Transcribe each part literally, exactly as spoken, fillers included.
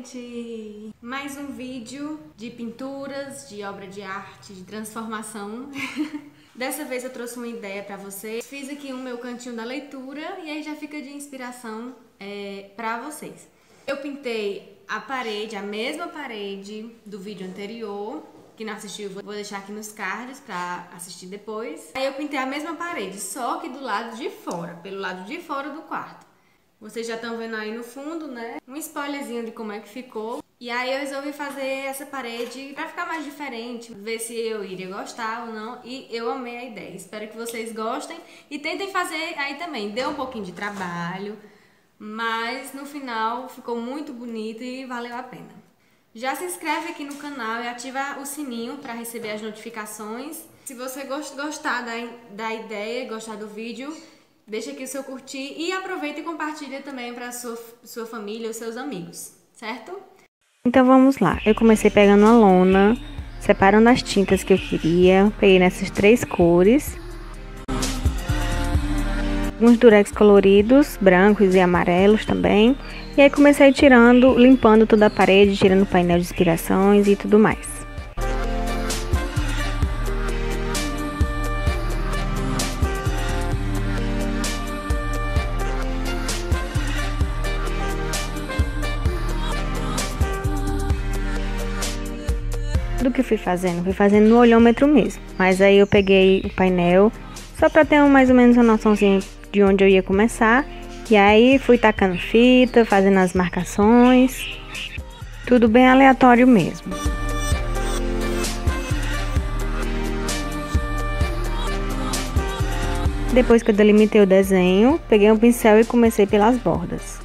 gente! Mais um vídeo de pinturas, de obra de arte, de transformação. Dessa vez eu trouxe uma ideia pra vocês. Fiz aqui o meu cantinho da leitura e aí já fica de inspiração é, pra vocês. Eu pintei a parede, a mesma parede do vídeo anterior. Quem não assistiu, vou deixar aqui nos cards pra assistir depois. Aí eu pintei a mesma parede, só que do lado de fora, pelo lado de fora do quarto. Vocês já estão vendo aí no fundo, né? Um spoilerzinho de como é que ficou. E aí eu resolvi fazer essa parede pra ficar mais diferente, ver se eu iria gostar ou não. E eu amei a ideia. Espero que vocês gostem e tentem fazer aí também. Deu um pouquinho de trabalho, mas no final ficou muito bonito e valeu a pena. Já se inscreve aqui no canal e ativa o sininho para receber as notificações. Se você gostar da, da ideia, gostar do vídeo, deixa aqui o seu curtir e aproveita e compartilha também para sua sua família ou seus amigos, certo? Então vamos lá. Eu comecei pegando uma lona, separando as tintas que eu queria, peguei nessas três cores. Alguns durex coloridos, brancos e amarelos também. E aí comecei tirando, limpando toda a parede, tirando o painel de inspirações e tudo mais. Do que fui fazendo? Fui fazendo no olhômetro mesmo. Mas aí eu peguei o painel, só para ter mais ou menos uma noçãozinha de onde eu ia começar. E aí fui tacando fita, fazendo as marcações, tudo bem aleatório mesmo. Depois que eu delimitei o desenho, peguei um pincel e comecei pelas bordas.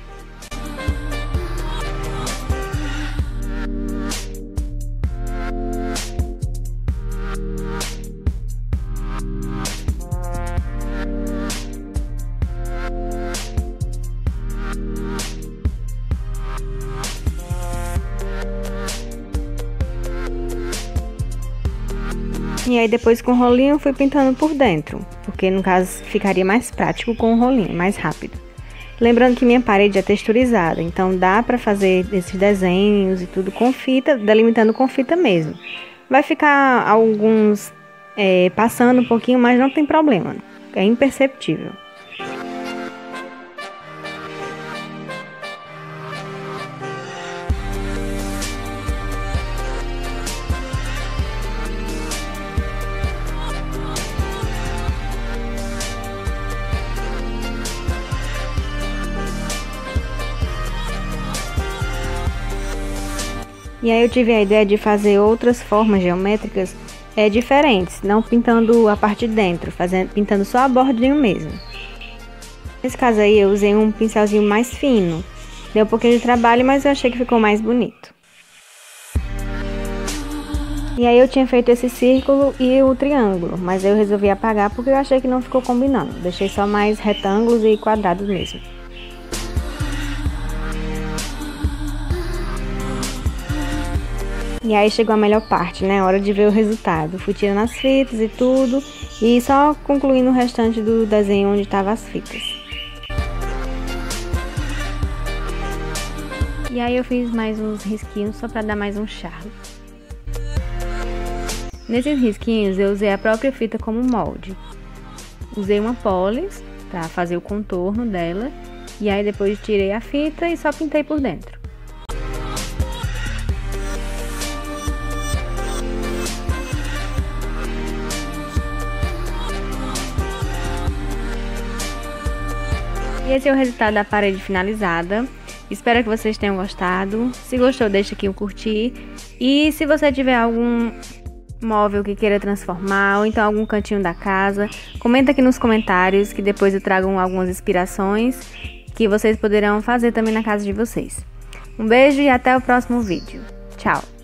E aí depois com o rolinho fui pintando por dentro, porque no caso ficaria mais prático com o rolinho, mais rápido. Lembrando que minha parede é texturizada, então dá pra fazer esses desenhos e tudo com fita, delimitando com fita mesmo. Vai ficar alguns é, passando um pouquinho, mas não tem problema, é imperceptível. E aí eu tive a ideia de fazer outras formas geométricas é, diferentes, não pintando a parte de dentro, fazendo, pintando só a bordinha mesmo. Nesse caso aí eu usei um pincelzinho mais fino, deu um pouquinho de trabalho, mas eu achei que ficou mais bonito. E aí eu tinha feito esse círculo e o triângulo, mas eu resolvi apagar porque eu achei que não ficou combinando, deixei só mais retângulos e quadrados mesmo. E aí chegou a melhor parte, né? Hora de ver o resultado. Fui tirando as fitas e tudo. E só concluindo o restante do desenho onde estavam as fitas. E aí eu fiz mais uns risquinhos só pra dar mais um charme. Nesses risquinhos eu usei a própria fita como molde. Usei uma polis pra fazer o contorno dela. E aí depois tirei a fita e só pintei por dentro. E esse é o resultado da parede finalizada. Espero que vocês tenham gostado. Se gostou, deixa aqui um curtir. E se você tiver algum móvel que queira transformar, ou então algum cantinho da casa, comenta aqui nos comentários que depois eu trago algumas inspirações que vocês poderão fazer também na casa de vocês. Um beijo e até o próximo vídeo. Tchau!